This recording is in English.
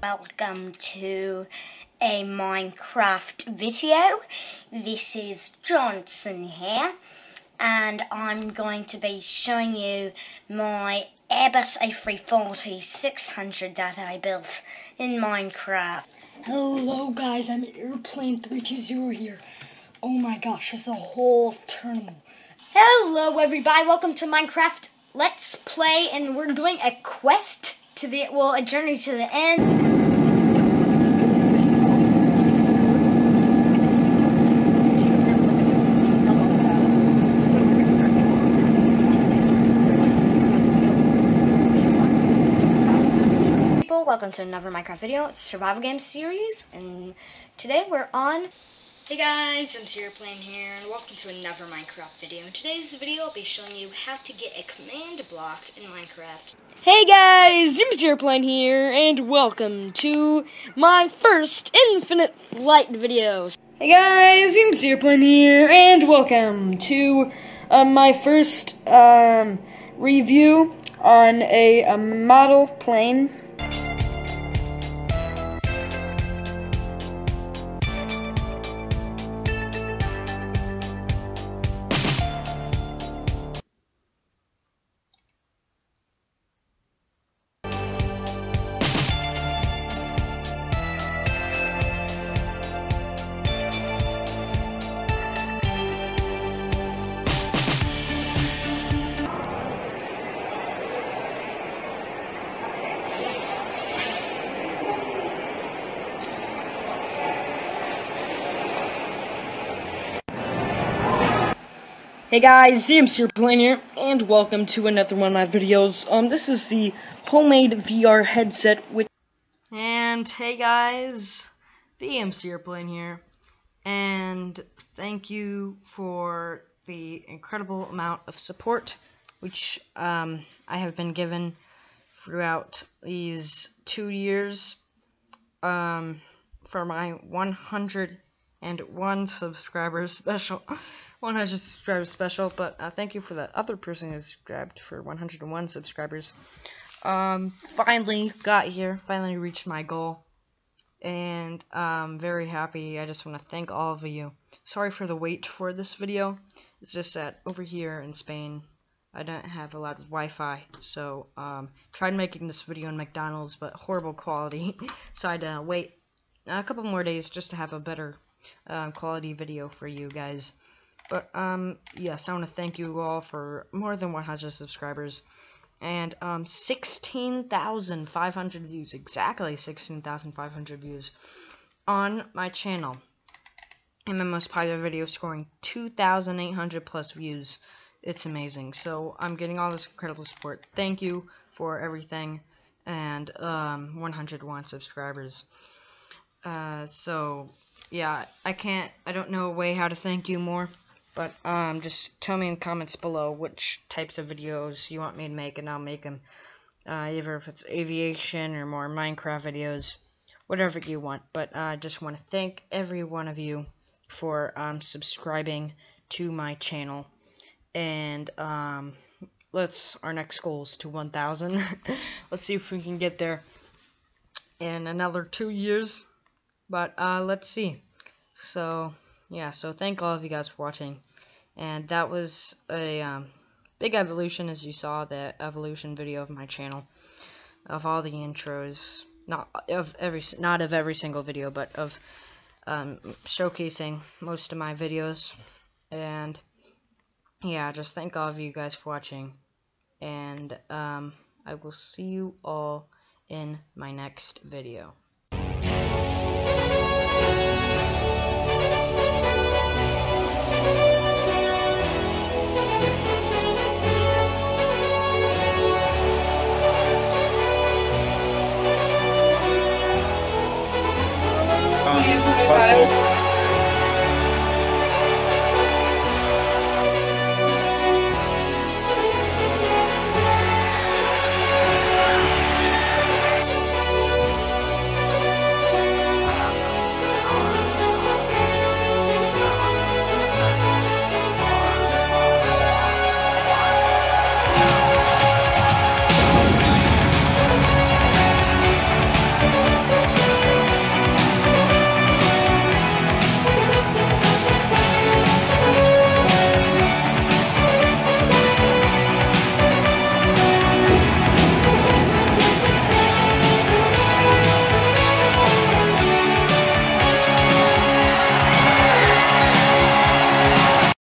welcome to a Minecraft video. This is Johnson here, and I'm going to be showing you my Airbus A340 600 that I built in Minecraft. Hello guys, I'm Airplane 320 here. Oh my gosh, it's a whole terminal. Hello everybody, welcome to Minecraft Let's Play, and we're doing a quest to a journey to the end. Welcome to another Minecraft video. It's a survival game series, and today we're on. Hey guys, I'm Airplane here, and welcome to another Minecraft video. In today's video, I'll be showing you how to get a command block in Minecraft. Hey guys, Airplane here, and welcome to my first Infinite Flight videos. Hey guys, Airplane here, and welcome to my first review on a model plane. Hey guys, Airplane here, and welcome to another one of my videos. This is the homemade VR headset And hey guys, the Airplane here, and thank you for the incredible amount of support which I have been given throughout these 2 years for my 101 subscribers special. 100 subscribers special, but thank you for the other person who subscribed for 101 subscribers. Finally got here, finally reached my goal, and I'm very happy. I just want to thank all of you. Sorry for the wait for this video. It's just that over here in Spain, I don't have a lot of Wi-Fi, so tried making this video in McDonald's, but horrible quality, so I had to wait a couple more days just to have a better quality video for you guys. But yes, I want to thank you all for more than 100 subscribers and 16,500 views, exactly 16,500 views on my channel. And my most popular video scoring 2,800 plus views. It's amazing. So I'm getting all this incredible support. Thank you for everything, and 101 subscribers. So yeah, I don't know a way how to thank you more. But just tell me in the comments below which types of videos you want me to make, and I'll make them. Either if it's aviation or more Minecraft videos, whatever you want. But I just want to thank every one of you for subscribing to my channel. And our next goal is to 1,000. Let's see if we can get there in another 2 years. But let's see. So yeah, so thank all of you guys for watching, and that was a big evolution, as you saw, the evolution video of my channel, of all the intros, not of every single video, but of showcasing most of my videos. And yeah, just thank all of you guys for watching, and I will see you all in my next video.